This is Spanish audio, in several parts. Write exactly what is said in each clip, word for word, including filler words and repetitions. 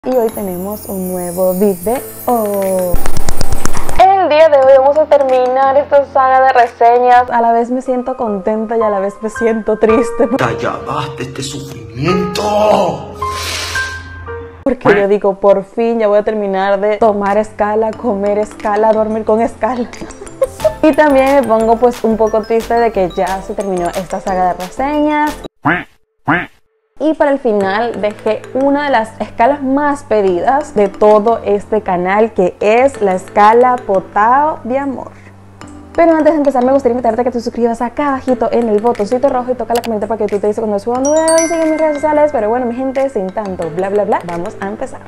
Y hoy tenemos un nuevo video. El día de hoy vamos a terminar esta saga de reseñas. A la vez me siento contenta y a la vez me siento triste. Ya basta este sufrimiento. Porque yo digo, por fin ya voy a terminar de tomar escala, comer escala, dormir con escala. Y también me pongo pues un poco triste de que ya se terminó esta saga de reseñas. Y para el final dejé una de las escalas más pedidas de todo este canal, que es la escala Potao de amor. Pero antes de empezar me gustaría invitarte a que te suscribas acá abajito en el botoncito rojo y toca la campanita para que tú te dices cuando suba un video y sigue mis redes sociales. Pero bueno, mi gente, sin tanto bla bla bla, vamos a empezar.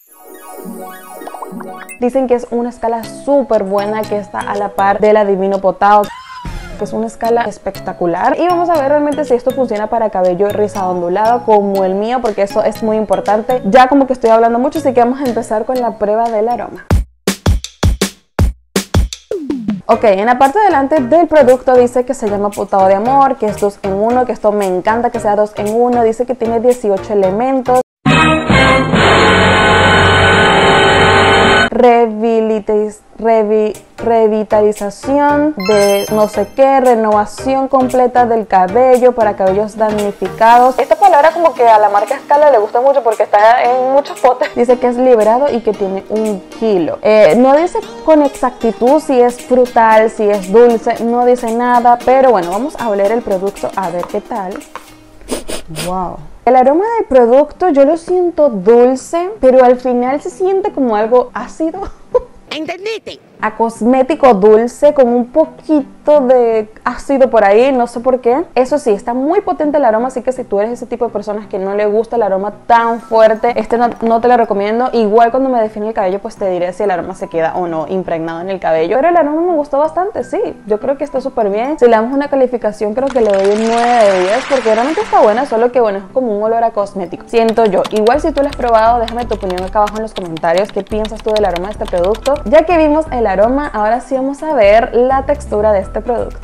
Dicen que es una escala súper buena, que está a la par de la Divino Potao, que es una escala espectacular. Y vamos a ver realmente si esto funciona para cabello rizado ondulado como el mío, porque eso es muy importante. Ya como que estoy hablando mucho, así que vamos a empezar con la prueba del aroma. Ok, en la parte de delante del producto dice que se llama Potao de amor, que es dos en uno, que esto me encanta que sea dos en uno. Dice que tiene dieciocho elementos. Revitaliz, revi, revitalización de no sé qué, renovación completa del cabello para cabellos damnificados. Esta palabra como que a la marca Escala le gusta mucho porque está en muchos potes. Dice que es liberado y que tiene un kilo. Eh, no dice con exactitud si es frutal, si es dulce, no dice nada, pero bueno, vamos a oler el producto a ver qué tal. Wow. El aroma del producto yo lo siento dulce, pero al final se siente como algo ácido. ¿Entendiste? A cosmético dulce, con un poquito de ácido por ahí, no sé por qué. Eso sí, está muy potente el aroma, así que si tú eres ese tipo de personas que no le gusta el aroma tan fuerte, este no, no te lo recomiendo. Igual cuando me define el cabello, pues te diré si el aroma se queda o no impregnado en el cabello. Pero el aroma me gustó bastante, sí. Yo creo que está súper bien. Si le damos una calificación, creo que le doy un nueve de diez, porque realmente está buena, solo que bueno, es como un olor a cosmético, siento yo. Igual si tú lo has probado, déjame tu opinión acá abajo en los comentarios. ¿Qué piensas tú del aroma de este producto? Ya que vimos el aroma, ahora sí vamos a ver la textura de este producto.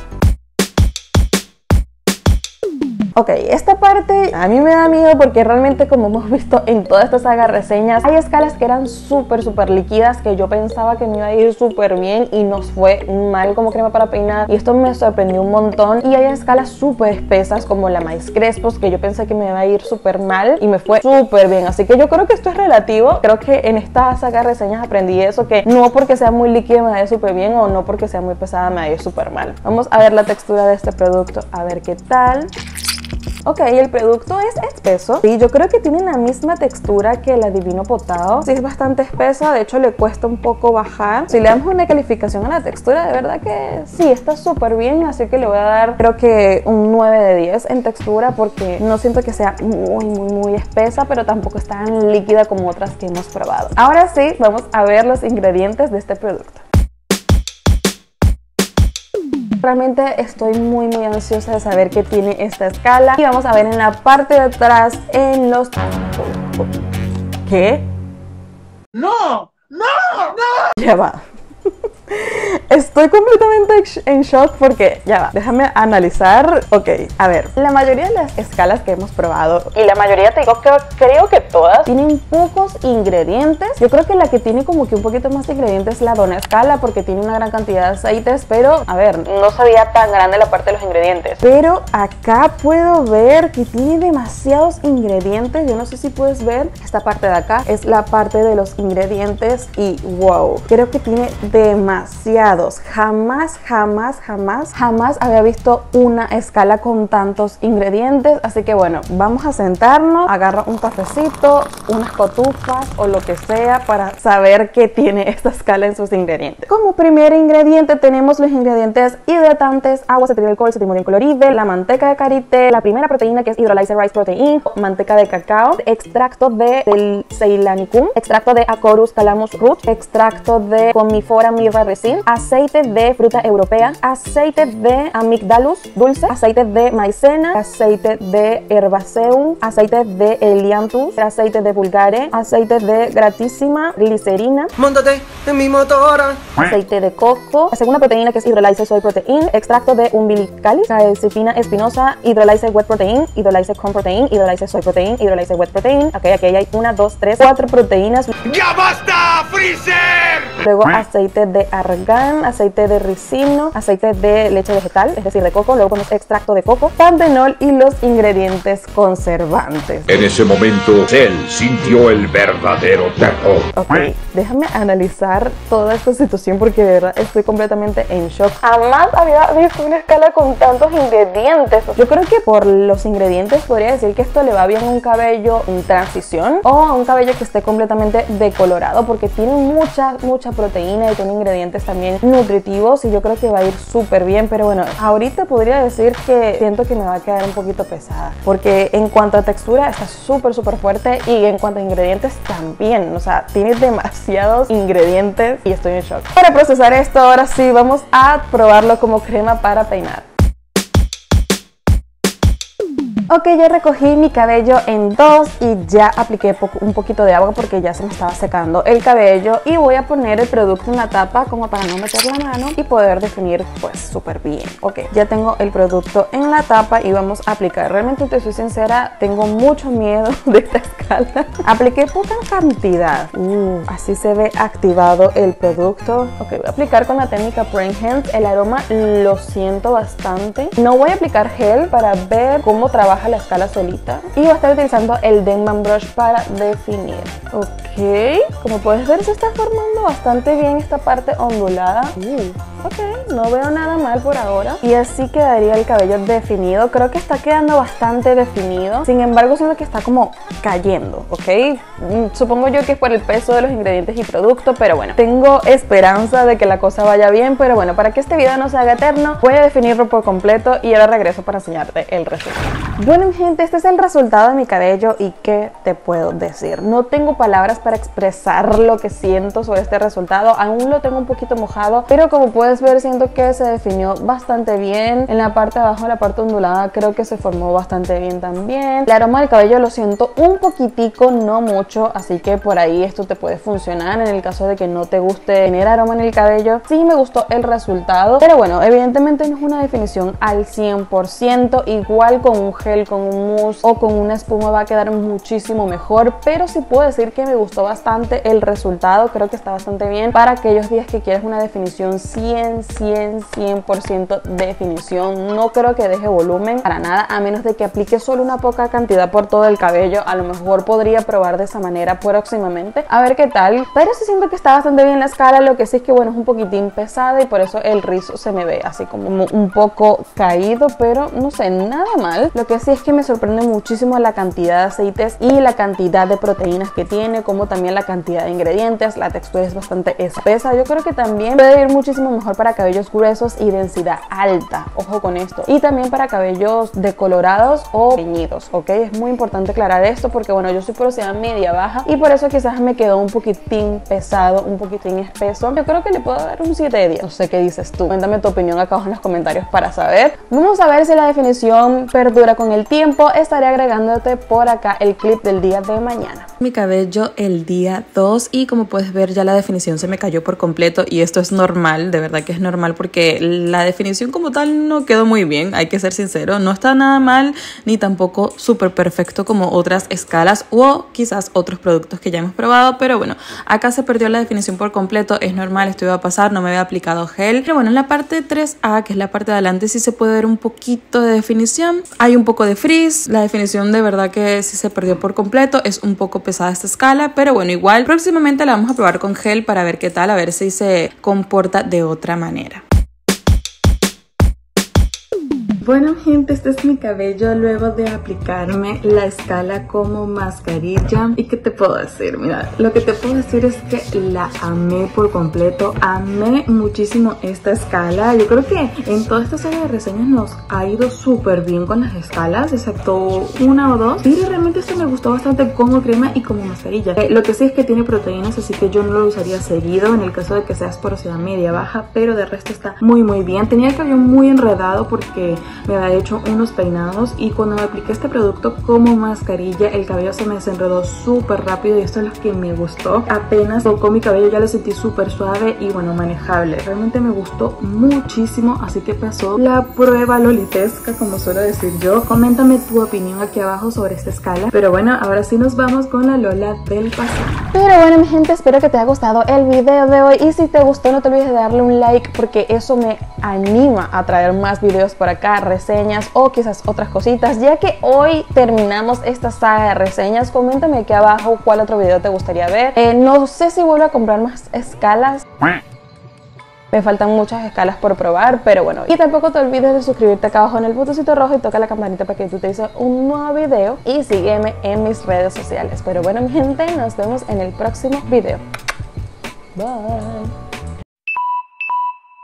Ok, esta parte a mí me da miedo porque realmente, como hemos visto en toda esta saga de reseñas, hay escalas que eran súper súper líquidas que yo pensaba que me iba a ir súper bien y nos fue mal como crema para peinar, y esto me sorprendió un montón. Y hay escalas súper espesas como la Maíz Crespos que yo pensé que me iba a ir súper mal y me fue súper bien, así que yo creo que esto es relativo. Creo que en esta saga de reseñas aprendí eso, que no porque sea muy líquida me va a ir súper bien, o no porque sea muy pesada me va a ir súper mal. Vamos a ver la textura de este producto, a ver qué tal. Ok, el producto es espeso. Sí, yo creo que tiene la misma textura que la Divino Potao. Sí, es bastante espesa, de hecho le cuesta un poco bajar. Si le damos una calificación a la textura, de verdad que sí, está súper bien. Así que le voy a dar, creo que un nueve de diez en textura, porque no siento que sea muy, muy, muy espesa, pero tampoco es tan líquida como otras que hemos probado. Ahora sí, vamos a ver los ingredientes de este producto. Realmente estoy muy muy ansiosa de saber qué tiene esta escala. Y vamos a ver en la parte de atrás, en los... ¿Qué? ¡No! ¡No! ¡No! Ya va. Estoy completamente en shock porque, ya va, déjame analizar. Ok, a ver, la mayoría de las escalas que hemos probado, y la mayoría te digo que creo que todas, tienen pocos ingredientes. Yo creo que la que tiene como que un poquito más de ingredientes es la Dona Escala, porque tiene una gran cantidad de aceites, pero, a ver, no sabía tan grande la parte de los ingredientes. Pero acá puedo ver que tiene demasiados ingredientes. Yo no sé si puedes ver, esta parte de acá es la parte de los ingredientes y wow, creo que tiene demasiados. Jamás, jamás, jamás, jamás había visto una escala con tantos ingredientes. Así que bueno, vamos a sentarnos, agarra un cafecito, unas cotufas o lo que sea para saber qué tiene esta escala en sus ingredientes. Como primer ingrediente tenemos los ingredientes hidratantes: agua, cetrialcohol, cetimonium coloride, la manteca de karité, la primera proteína que es Hydrolyzed Rice Protein, manteca de cacao, extracto de del Ceylanicum, extracto de Acorus calamus root, extracto de Commiphora mirra ricin, aceite de fruta europea, aceite de amigdalus dulce, aceite de maicena, aceite de herbaceum, aceite de elianthus, aceite de vulgare, aceite de gratísima, glicerina, Móntate en mi motora. aceite de coco, la segunda proteína que es hydrolyzed soy protein, extracto de umbilicalis, caecipina espinosa, hydrolyzed wet protein, hydrolyzed corn protein, hydrolyzed soy protein, hydrolyzed wet protein. Ok, aquí hay una, dos, tres, cuatro proteínas. ¡Ya basta, Freezer! Luego aceite de argán, aceite de ricino, aceite de leche vegetal, es decir, de coco. Luego ponemos extracto de coco, pantenol y los ingredientes conservantes. En ese momento, Cell sintió el verdadero terror. Ok, déjame analizar toda esta situación porque de verdad estoy completamente en shock. Jamás había visto una escala con tantos ingredientes. Yo creo que por los ingredientes podría decir que esto le va bien a un cabello en transición o a un cabello que esté completamente decolorado, porque tiene mucha, mucha proteína y tiene ingredientes también nutritivos y yo creo que va a ir súper bien. Pero bueno, ahorita podría decir que siento que me va a quedar un poquito pesada, porque en cuanto a textura está súper, súper fuerte y en cuanto a ingredientes también. O sea, tiene demasiados ingredientes y estoy en shock. Para procesar esto, ahora sí, vamos a probarlo como crema para peinar. Ok, ya recogí mi cabello en dos y ya apliqué poco, un poquito de agua porque ya se me estaba secando el cabello, y voy a poner el producto en la tapa como para no meter la mano y poder definir pues súper bien. Ok, ya tengo el producto en la tapa y vamos a aplicar. Realmente, te soy sincera, tengo mucho miedo de esta escala. Apliqué poca cantidad. Uh, así se ve activado el producto. Ok, voy a aplicar con la técnica Praying Hands. El aroma lo siento bastante. No voy a aplicar gel para ver cómo trabaja la escala solita, y voy a estar utilizando el Denman Brush para definir. Ok, como puedes ver, se está formando bastante bien esta parte ondulada. Uh, ok, no veo nada mal por ahora, y así quedaría el cabello definido. Creo que está quedando bastante definido, sin embargo siento que está como cayendo. Ok, supongo yo que es por el peso de los ingredientes y producto, pero bueno, tengo esperanza de que la cosa vaya bien. Pero bueno, para que este video no se haga eterno, voy a definirlo por completo y ahora regreso para enseñarte el resultado. Bueno, gente, este es el resultado de mi cabello y ¿qué te puedo decir? No tengo palabras para expresar lo que siento sobre este resultado. Aún lo tengo un poquito mojado, pero como puedes ver, siento que se definió bastante bien. En la parte de abajo, la parte ondulada, creo que se formó bastante bien también. El aroma del cabello lo siento un poquitico, no mucho, así que por ahí esto te puede funcionar en el caso de que no te guste tener aroma en el cabello. Sí me gustó el resultado, pero bueno, evidentemente no es una definición al cien por ciento. Igual con un gel, con un mousse o con una espuma va a quedar muchísimo mejor, pero sí puedo decir que me gustó bastante el resultado. Creo que está bastante bien para aquellos días que quieres una definición cien, cien, cien por ciento definición. No creo que deje volumen para nada, a menos de que aplique solo una poca cantidad por todo el cabello. A lo mejor podría probar de esa manera próximamente, a ver qué tal, pero sí siento que está bastante bien la escala. Lo que sí es que bueno, es un poquitín pesada y por eso el rizo se me ve así como un poco caído, pero no sé, nada mal. Lo que sí es que me sorprende muchísimo la cantidad de aceites y la cantidad de proteínas que tiene, como también la cantidad de ingredientes. La textura es bastante espesa. Yo creo que también puede ir muchísimo mejor para cabellos gruesos y densidad alta, ojo con esto, y también para cabellos decolorados o teñidos. Ok, es muy importante aclarar esto porque bueno, yo soy porosidad media baja y por eso quizás me quedó un poquitín pesado, un poquitín espeso. Yo creo que le puedo dar un siete de diez. No sé qué dices tú, cuéntame tu opinión acá abajo en los comentarios para saber. Vamos a ver si la definición perdura con el tiempo. Estaré agregándote por acá el clip del día de mañana. Mi cabello el día dos y como puedes ver ya la definición se me cayó por completo, y esto es normal, de verdad que es normal porque la definición como tal no quedó muy bien, hay que ser sincero. No está nada mal ni tampoco súper perfecto como otras escalas o quizás otros productos que ya hemos probado, pero bueno, acá se perdió la definición por completo. Es normal, esto iba a pasar, no me había aplicado gel, pero bueno, en la parte tres A, que es la parte de adelante, sí se puede ver un poquito de definición. Hay un poco de frizz, la definición de verdad que sí se perdió por completo. Es un poco pesada esta escala, pero bueno, igual próximamente la vamos a probar con gel para ver qué tal, a ver si se comporta de otra manera. Bueno gente, este es mi cabello luego de aplicarme la escala como mascarilla. ¿Y qué te puedo decir? Mira, lo que te puedo decir es que la amé por completo. Amé muchísimo esta escala. Yo creo que en toda esta serie de reseñas nos ha ido súper bien con las escalas, excepto una o dos. Y realmente este me gustó bastante como crema y como mascarilla. Eh, lo que sí es que tiene proteínas, así que yo no lo usaría seguido en el caso de que seas porosidad media baja, pero de resto está muy muy bien. Tenía el cabello muy enredado porque me había hecho unos peinados y cuando me apliqué este producto como mascarilla el cabello se me desenredó súper rápido y esto es lo que me gustó. Apenas tocó mi cabello ya lo sentí súper suave y bueno, manejable. Realmente me gustó muchísimo, así que pasó la prueba lolitesca, como suelo decir yo. Coméntame tu opinión aquí abajo sobre esta escala. Pero bueno, ahora sí nos vamos con la Lola del pasado. Pero bueno mi gente, espero que te haya gustado el video de hoy y si te gustó no te olvides de darle un like porque eso me anima a traer más videos por acá, reseñas o quizás otras cositas. Ya que hoy terminamos esta saga de reseñas, coméntame aquí abajo cuál otro video te gustaría ver. Eh, no sé si vuelvo a comprar más escalas. Me faltan muchas escalas por probar, pero bueno. Y tampoco te olvides de suscribirte acá abajo en el botoncito rojo y toca la campanita para que tú te hice un nuevo video. Y sígueme en mis redes sociales. Pero bueno, mi gente, nos vemos en el próximo video. Bye.